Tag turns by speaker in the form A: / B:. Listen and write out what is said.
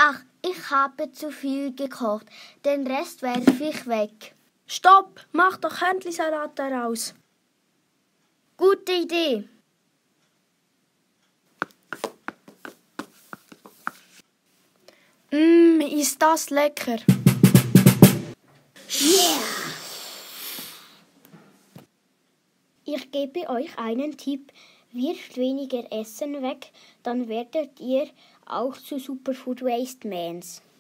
A: Ach, ich habe zu viel gekocht. Den Rest werfe ich weg.
B: Stopp! Mach doch Händlisalat daraus.
A: Gute Idee.
B: Ist das lecker.
A: Yeah! Ich gebe euch einen Tipp. Wirft weniger Essen weg, dann werdet ihr auch zu Superfood Waste Mans.